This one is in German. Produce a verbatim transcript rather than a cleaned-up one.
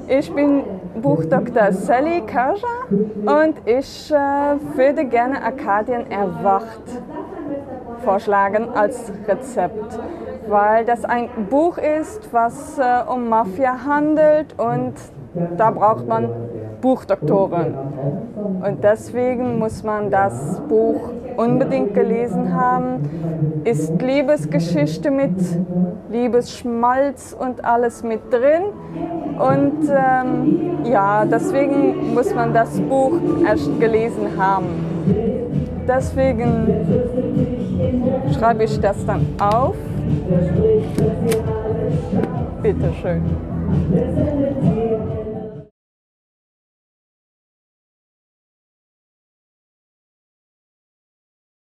Ich bin Buchdoktor Sally und ich äh, würde gerne Arkadien erwacht vorschlagen als Rezept, weil das ein Buch ist, was äh, um Maffia handelt und da braucht man Buchdoktoren. Und deswegen muss man das Buch unbedingt gelesen haben. Ist Liebesgeschichte mit Liebesschmalz und alles mit drin. Und ähm, ja, deswegen muss man das Buch erst gelesen haben. Deswegen schreibe ich das dann auf. Bitte schön.